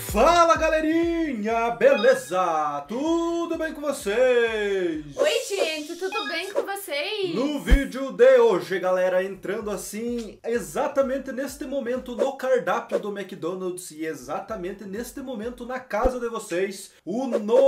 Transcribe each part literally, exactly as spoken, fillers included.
Fala galerinha, beleza? Tudo bem com vocês? Oi gente, tudo bem com vocês? No vídeo de hoje, galera, entrando assim exatamente neste momento no cardápio do McDonald's e exatamente neste momento na casa de vocês, o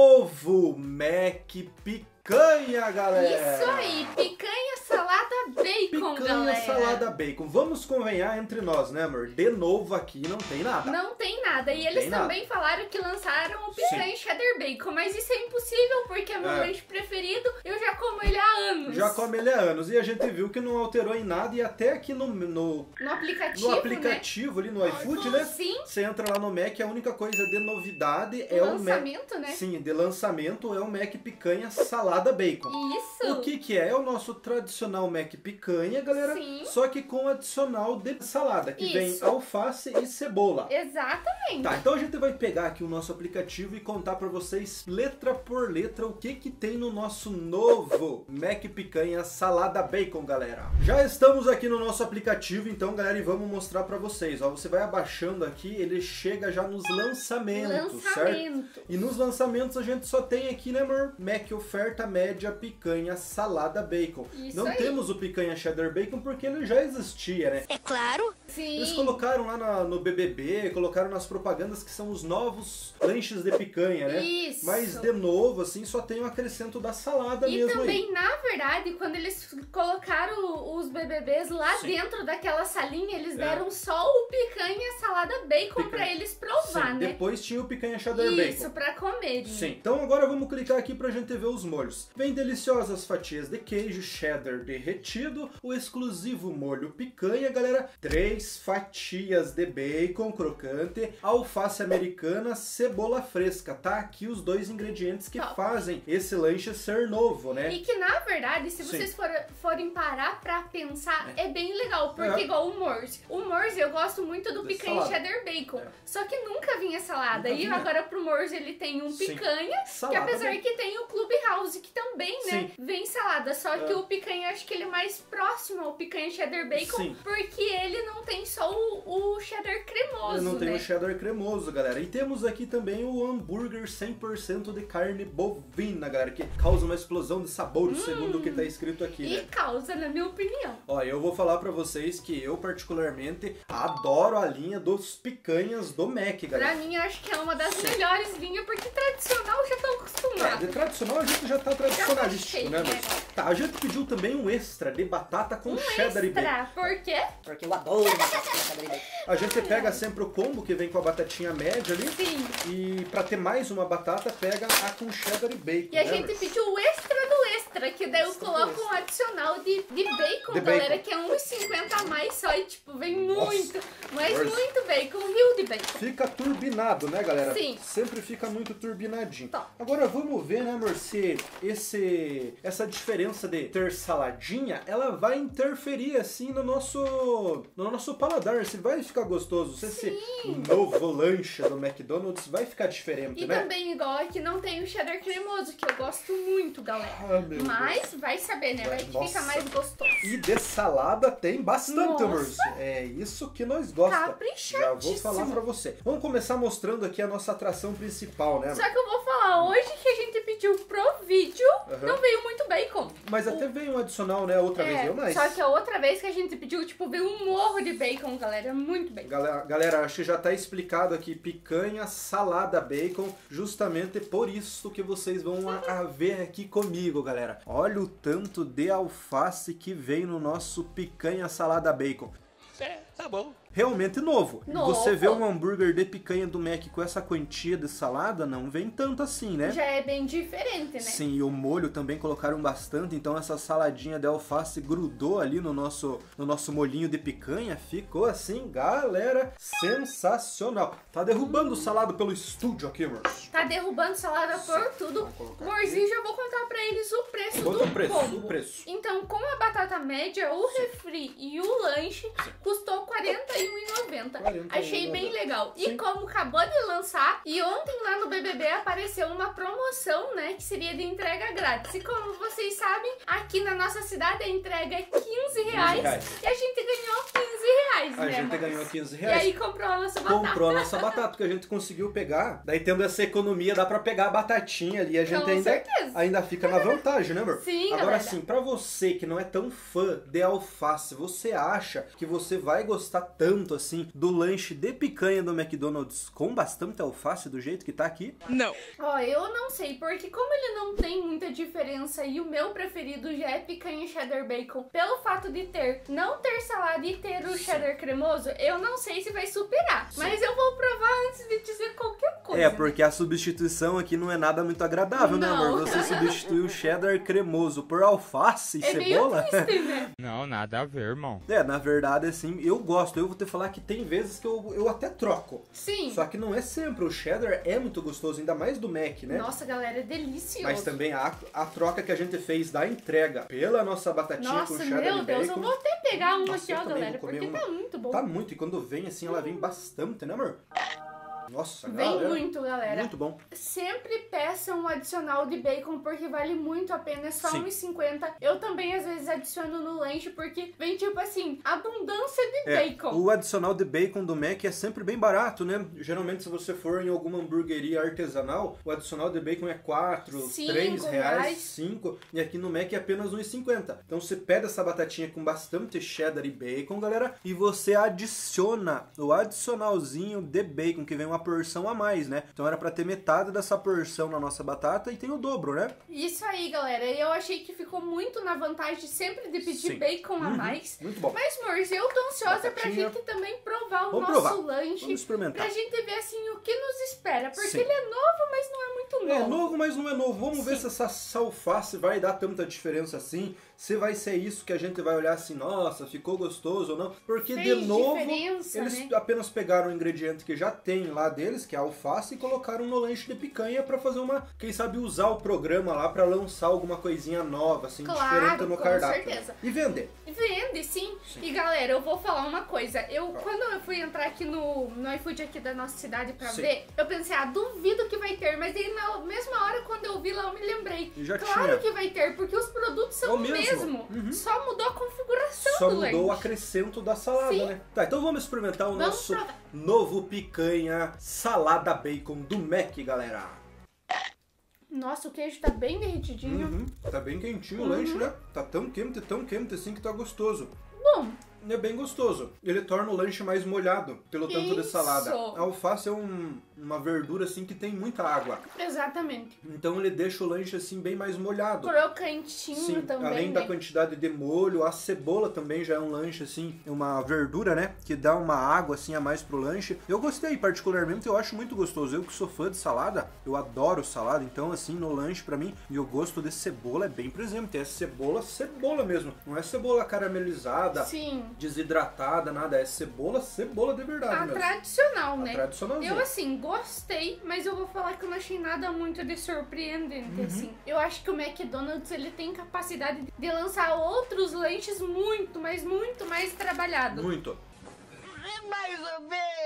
novo Mac Picanha, galera! Isso aí, picanha, salada, bacon, Picanha, galera! salada, bacon. Vamos convenhar entre nós, né, amor? De novo aqui não tem nada. Não tem nada. E Não eles tem também nada. falaram que lançaram o picanha cheddar bacon, mas isso é impossível porque é meu É. lanche preferido, eu já como ele há anos. Já come ele há anos e a gente viu que não alterou em nada e até aqui no, no, No aplicativo, no aplicativo ali no iFood, né? Sim. Você entra lá no Mac, a única coisa de novidade né? é O o Mac. lançamento, né? Sim, de lançamento é o Mac Picanha Salada Bacon. Isso. O que que é? É o nosso tradicional Mac Picanha, galera, Sim. só que com adicional de salada, que Isso. vem alface e cebola. Exatamente. Tá, então a gente vai pegar aqui o nosso aplicativo e contar pra vocês, letra por letra, o que que tem no nosso novo Mac Picanha Salada Bacon, galera. Já estamos aqui no nosso aplicativo, então, galera, e vamos mostrar pra vocês. Ó, você vai abaixando aqui, ele chega já nos lançamentos, certo? Lançamento. E nos lançamentos a gente só tem aqui, né, amor? Mac Oferta Média Picanha Salada Bacon. Isso Não aí. temos o Picanha Cheddar Bacon porque ele já existia, né? É claro. Sim. Eles colocaram lá na- no B B B, colocaram nas propagandas que são os novos lanches de picanha, né? Isso. Mas de novo, assim, só tem o acrescento da salada E mesmo também, aí. na verdade, quando eles colocaram os B B Bs lá Sim. dentro daquela salinha, eles É. deram só o picanha salada bacon Picanha. pra eles provar, Sim, né? depois tinha o picanha cheddar Isso, bacon. pra comerem. Sim, então agora vamos clicar aqui pra gente ver os molhos. Vem deliciosas fatias de queijo cheddar derretido, o exclusivo molho picanha, galera, três fatias de bacon crocante, alface americana, cebola fresca. Tá aqui os dois ingredientes que Top. fazem esse lanche ser novo, né? E que, na verdade, se Sim. vocês for- forem parar pra pensar, é, bem legal. Porque, É. igual o Morse. O Morse, eu gosto muito do De picanha salada. cheddar bacon. É. Só que nunca vinha salada. Nunca e vinha. agora pro Morse ele tem um Sim. picanha. Que Salada apesar bacon. que tem o Clubhouse, que também, né, Sim. vem salada. Só que É. o picanha, acho que ele é mais próximo ao picanha cheddar bacon. Sim. Porque ele não tem só o, o cheddar cremoso, Eu não tenho né? o cheddar cremoso, galera. E temos aqui também o hambúrguer cem por cento de carne bovina, galera, que causa uma explosão de sabores, segundo o que tá escrito aqui, E né? causa, na minha opinião. Ó, eu vou falar pra vocês que eu particularmente adoro a linha dos picanhas do Mac, Pra galera. mim, eu acho que é uma das melhores linhas, porque tradicional eu já tô É, acostumada. de tradicional a gente já tá tradicionalístico, né, achei, mas... Tá, a gente pediu também um extra de batata com cheddar e bacon. Extra, por quê? Porque eu adoro batata com cheddar e bacon. A gente pega sempre o combo que vem com a batatinha média ali. Sim. E pra ter mais uma batata, pega a com cheddar e bacon. E a né, gente amor? pediu o extra do extra, que daí eu Extra do coloco extra. um adicional de, de bacon, De galera, bacon. que é um e cinquenta a mais só e, tipo, vem Nossa. muito, mas Nossa. muito bacon, um rio de bacon. Fica turbinado, né, galera? Sim. Sempre fica muito turbinadinho. Top. Agora vamos ver, né, amor, se esse, essa diferença de ter saladinha, ela vai interferir, assim, no nosso, no nosso paladar. Se vai ficar gostoso. Se esse novo lanche do McDonald's vai ficar diferente, E né? também, igual aqui, não tem o cheddar cremoso, que eu gosto muito, galera. Ah, meu Mas vai saber, né? Vai que Nossa. fica mais gostoso. E de salada tem bastante, Nossa. amor. É isso que nós gostamos. Já vou falar pra você. Vamos começar mostrando aqui a nossa atração principal, né? Só que eu vou falar, hoje que a gente pediu pro vídeo, Aham. não veio muito bacon. Mas até veio um adicional, né? Outra vez É, veio mais. só que a outra vez que a gente pediu, tipo, veio um morro de bacon, galera. Muito bacon. Galera, galera, acho que já tá explicado aqui, picanha, salada, bacon, justamente por isso que vocês vão a, a ver aqui comigo, galera. Olha o tanto de alface que vem no nosso picanha, salada, bacon. É, tá bom. Realmente novo. Novo. Você vê um hambúrguer de picanha do Mac com essa quantia de salada, não vem tanto assim, né? Já é bem diferente, né? Sim, e o molho também colocaram bastante, então essa saladinha de alface grudou ali no nosso, no nosso molhinho de picanha, ficou assim, galera, sensacional. Tá derrubando o salado pelo estúdio aqui, amor. Tá derrubando salada por tudo. Vamos colocar Morzinho, já vou contar pra eles o preço Quanto do o preço? combo. O preço. Então, com a batata média, o refri e o lanche custou quarenta e e um reais e noventa centavos. Achei bem legal. Sim. E como acabou de lançar, e ontem lá no B B B apareceu uma promoção, né, que seria de entrega grátis. E como vocês sabem, aqui na nossa cidade a entrega é quinze reais, reais. e a gente ganhou quinze reais, A né, gente amor? ganhou quinze E reais. aí comprou a nossa batata. Comprou a nossa batata, porque a gente conseguiu pegar. Daí tendo essa economia, dá pra pegar a batatinha ali. A gente Com ainda, certeza. ainda fica na vantagem, né, amor? Sim, Agora galera. sim, pra você que não é tão fã de alface, você acha que você vai gostar tanto assim do lanche de picanha do McDonald's com bastante alface do jeito que tá aqui? Não. Ó, eu não sei, porque como ele não tem muita diferença e o meu preferido já é picanha cheddar bacon, pelo fato de ter, não ter salada e ter o cheddar cremoso, eu não sei se vai superar. Sim. Mas eu vou provar antes de dizer qualquer coisa. É, porque a substituição aqui não é nada muito agradável, né, Não. amor? Você substituiu o cheddar cremoso por alface e É meio cebola? triste, né? Não, nada a ver, irmão. É, na verdade, assim, eu gosto. Eu vou te falar que tem vezes que eu, eu até troco. Sim. Só que não é sempre. O cheddar é muito gostoso, ainda mais do Mac, né? Nossa, galera, é delicioso. Mas também a, a troca que a gente fez da entrega pela nossa batatinha Nossa, com cheddar meu e Deus, bacon. eu vou até pegar uma Nossa, aqui, eu ó, também galera, vou comer porque uma. tá muito bom. Tá muito. E quando vem assim, ela vem bastante, né, amor? Nossa, Vem galera. muito, galera. Muito bom. Sempre peçam um adicional de bacon, porque vale muito a pena, é só Sim. um real e cinquenta centavos. Eu também, às vezes, adiciono no lanche, porque vem, tipo assim, abundância de É, bacon. o adicional de bacon do Mac é sempre bem barato, né? Geralmente, se você for em alguma hamburgueria artesanal, o adicional de bacon é quatro, Cinco três reais, reais. cinco, e aqui no Mac é apenas um real e cinquenta. Então você pega essa batatinha com bastante cheddar e bacon, galera, e você adiciona o adicionalzinho de bacon, que vem uma porção a mais, né? Então era pra ter metade dessa porção na nossa batata e tem o dobro, né? Isso aí, galera. Eu achei que ficou muito na vantagem sempre de pedir Sim. bacon a Uhum. mais. Muito bom. Mas, Morris, eu tô ansiosa pra Batatinha. gente também provar o Vamos nosso provar. lanche. Vamos experimentar. Pra gente ver, assim, o que nos espera. Porque Sim. ele é novo, mas não é muito novo. É novo, mas não é novo. Vamos ver Sim. se essa alface vai dar tanta diferença assim. Se vai ser isso que a gente vai olhar assim, nossa, ficou gostoso ou não. Porque, Fez de novo, diferença, eles né? apenas pegaram o ingrediente que já tem lá deles, que é a alface, e colocaram no lanche de picanha pra fazer uma, quem sabe, usar o programa lá pra lançar alguma coisinha nova, assim, Claro, diferente no com cardápio. certeza. E vender. Vende, sim. E galera, eu vou falar uma coisa. Eu, quando eu fui entrar aqui no, no iFood aqui da nossa cidade pra Sim. ver, eu pensei, ah, duvido que vai ter. Mas aí na mesma hora, quando eu vi lá, eu me lembrei. E já Claro tinha. que vai ter, porque os produtos É são o o mesmo. mesmo. Uhum. Só mudou a configuração Só do mudou o lanche. acrescento da salada, Sim. né? Tá, então vamos experimentar o Vamos nosso provar. novo picanha salada bacon do Mac, galera. Nossa, o queijo tá bem derretidinho. Uhum. Tá bem quentinho o Uhum. lanche, né? Tá tão quente, tão quente assim que tá gostoso. Bom, É bem gostoso. Ele torna o lanche mais molhado, pelo tanto de Isso. salada. A alface é um- uma verdura assim que tem muita água. exatamente. Então ele deixa o lanche assim bem mais molhado. Crocantinho Sim, também, além né? da quantidade de molho, a cebola também já é um lanche assim, uma verdura, né? Que dá uma água assim a mais pro lanche. Eu gostei particularmente, eu acho muito gostoso. Eu que sou fã de salada, eu adoro salada, então assim, no lanche pra mim, e o gosto de cebola é bem presente. É cebola, cebola mesmo. Não é cebola caramelizada, Sim. desidratada, nada. É cebola, cebola de verdade A mesmo. tradicional, A né? tradicionalzinha. Eu, assim, gostei, mas eu vou falar que eu não achei nada muito de surpreendente, Uhum. assim. Eu acho que o McDonald's, ele tem capacidade de lançar outros lanches muito, mas muito mais trabalhados. Muito. Mais ou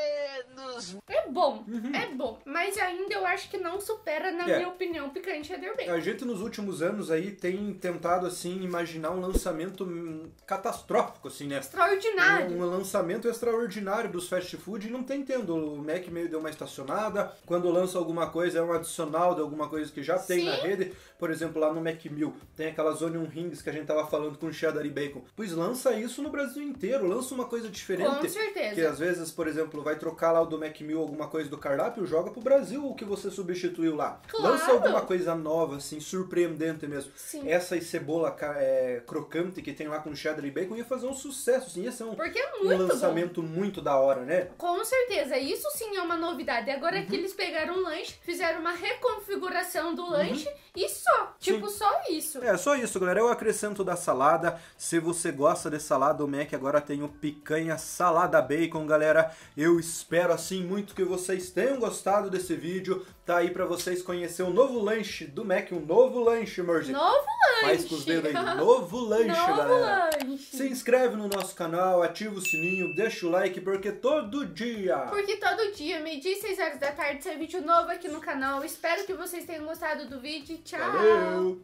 menos. É bom, é bom. Mas ainda eu acho que não supera, na Uhum. É. minha opinião, Picanha Cheddar Bacon. A gente nos últimos anos aí tem tentado assim imaginar um lançamento hum, catastrófico assim, né? Extraordinário. Um, um lançamento extraordinário dos fast food e não tem tendo. O Mac meio deu uma estacionada. Quando lança alguma coisa é um adicional de alguma coisa que já tem Sim. na rede. Por exemplo, lá no Macmill tem aquelas onion rings que a gente tava falando com cheddar e bacon. Pois lança isso no Brasil inteiro. Lança uma coisa diferente. Com certeza. Que às vezes, por exemplo, vai trocar lá o do Macmill alguma coisa do cardápio, joga pro Brasil o que você substituiu lá. Claro. Lança alguma coisa nova, assim, surpreendente mesmo. Sim. Essa e cebola ca- é, crocante que tem lá com cheddar e bacon ia fazer um sucesso, assim, ia ser um, Porque é um muito bom. lançamento muito da hora, né? Com certeza, isso sim é uma novidade. Agora Uhum. que eles pegaram um lanche, fizeram uma reconfiguração do lanche e só. Tipo, só isso. É, só isso, galera. Eu acrescento da salada. Se você gosta de salada, o Mac agora tem o picanha salada bacon, galera. Eu espero, assim, muito que vocês tenham gostado desse esse vídeo. Tá aí pra vocês conhecer o novo lanche do Mac, um novo lanche, Mercy. Novo lanche! Faz com os dedos aí, novo lanche, Novo galera. lanche. Se inscreve no nosso canal, ativa o sininho, deixa o like, porque todo dia... Porque todo dia, meio-dia e seis horas da tarde, sai vídeo novo aqui no canal. Espero que vocês tenham gostado do vídeo. Tchau! Valeu!